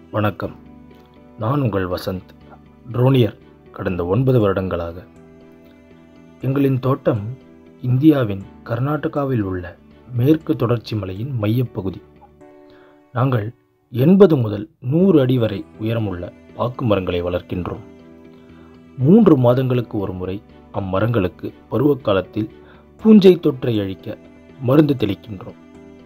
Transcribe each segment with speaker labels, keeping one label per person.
Speaker 1: வணக்கம். நான் உங்கள் வசந்த். ட்ரோனியர் கடந்த 9 வருடங்களாக. எங்களின் தோட்டம் இந்தியாவின் கர்நாடகாவில் உள்ள மேற்கு தொடர்ச்சி மலையின் மையப்பகுதி. நாங்கள் 80 முதல் 100 அடி வரை உயரமுள்ள பாக்கு மரங்களை வளர்க்கின்றோம். 3 மாதங்களுக்கு ஒரு முறை அம்மரங்களுக்கு பருவகாலத்தில் பூஞ்சை தொற்றை அழிக்க மருந்து தெளிக்கின்றோம்.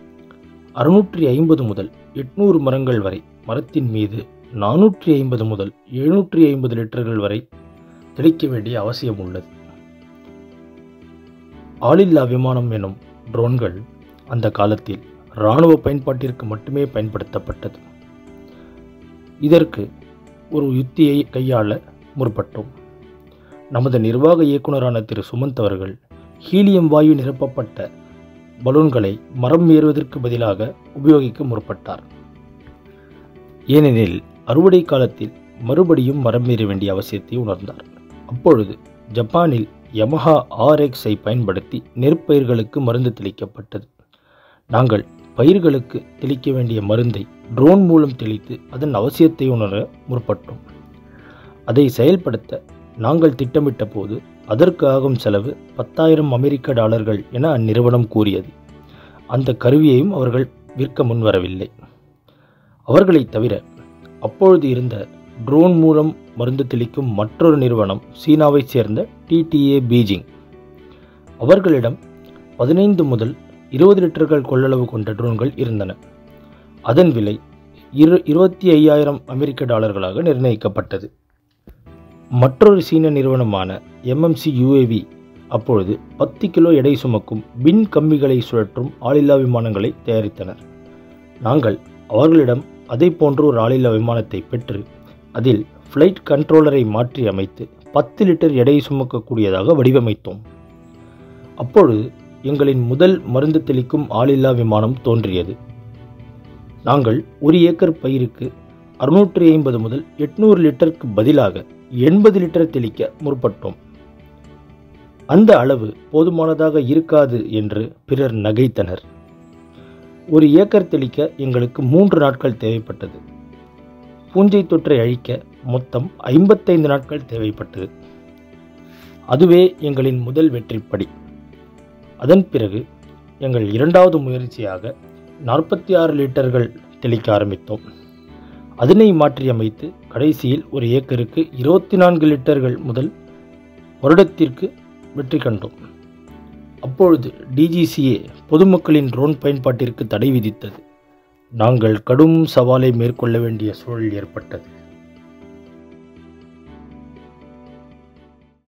Speaker 1: 650 முதல் 800 மரங்கள் வரை மரத்தின் மீது 450 முதல் 750 லிட்டர்கள் வரை தெளிக்க வேண்டிய அவசியம் உள்ளது. ஆளில்லா விமானம் எனும் ட்ரோன்கள் அந்த காலத்தில் இராணுவ பயன்பாட்டிற்கு மட்டுமே பயன்படுத்தப்பட்டது. இதற்கு ஒரு யுத்தியை கையாள முற்பட்டோம். நமது நிர்வாக இயக்குநரான திரு சுமந்த் அவர்கள் ஹீலியம் வாயு நிரப்பப்பட்ட பலூன்களை மரம் ஏறுவதற்கு பதிலாக உபயோகிக்க முற்பட்டார். ஏனெனில் அறுவடை காலத்தில் மறுபடியும் மரம் ஏற வேண்டிய அவசியத்தை உணர்ந்தார். அப்பொழுது ஜப்பானில் யமஹா RX-ஐ பயன்படுத்தி நெற்பயிர்களுக்கு மருந்து தெளிக்கப்பட்டது. நாங்கள் பயிர்களுக்கு தெளிக்க வேண்டிய மருந்தை ட்ரோன் மூலம் தெளித்து அதன் அவசியத்தை உணர முற்பட்டோம். அதை செயல்படுத்த நாங்கள் திட்டமிட்ட போது அதற்கு ஆகும் செலவு $10,000 என அந்நிறுவனம் கூறியது. அந்த கருவியையும் அவர்கள் விற்க முன்வரவில்லை. அவர்களை தவிர அப்பொழுது இருந்த ட்ரோன் மூலம் மருந்து தெளிக்கும் மற்றொரு நிறுவனம் சீனாவைச் சேர்ந்த TTA பீஜிங். அவர்களிடம் 15 முதல் 20 லிட்டர்கள் கொள்ளளவு கொண்ட ட்ரோன்கள் இருந்தன. அதன் விலை $25,000 நிர்ணயிக்கப்பட்டது. மற்றொரு சீன நிறுவனமான MMC UAV அப்பொழுது 10 கிலோ எடை சுமக்கும் பின் கம்பிகளை சுழற்றும் ஆளில்லா விமானங்களை தயாரித்தனர். நாங்கள் அவர்களிடம் அதை போன்ற ஒரு ஆளில்லா விமானத்தை பெற்று அதில் ஃப்ளைட் கண்ட்ரோலரை மாற்றி அமைத்து 10 லிட்டர் எடை சுமக்கக்கூடியதாக வடிவமைத்தோம். அப்பொழுது எங்களின் முதல் மருந்து தெளிக்கும் ஆளில்லா விமானம் தோன்றியது. நாங்கள் 1 ஏக்கர் பயிருக்கு 650 முதல் 800 லிட்டருக்கு பதிலாக 80 லிட்டர் தெளிக்க முற்பட்டோம். அந்த அளவு போதுமானதாக இருக்காது என்று பிறர் நகைத்தனர். 1 ஏக்கர் தெளிக்க எங்களுக்கு 3 நாட்கள் தேவைப்பட்டது. பூஞ்சை தொற்றை அழிக்க மொத்தம் 55 நாட்கள் தேவைப்பட்டது. அதுவே எங்களின் முதல் வெற்றிப்படி. அதன் பிறகு எங்கள் இரண்டாவது முயற்சியாக 46 லிட்டர்கள் தெளிக்க ஆரம்பித்தோம். அதனை மாற்றியமைத்து கடைசியில் 1 ஏக்கருக்கு 24 லிட்டர்கள் முதல் வருடத்திற்கு வெற்றி கண்டோம். அப்பொழுது DGCA பொதுமக்களின் ட்ரோன் பயன்பாட்டிற்கு தடை விதித்தது. நாங்கள் கடும் சவாலை மேற்கொள்ள வேண்டிய சூழல் ஏற்பட்டது.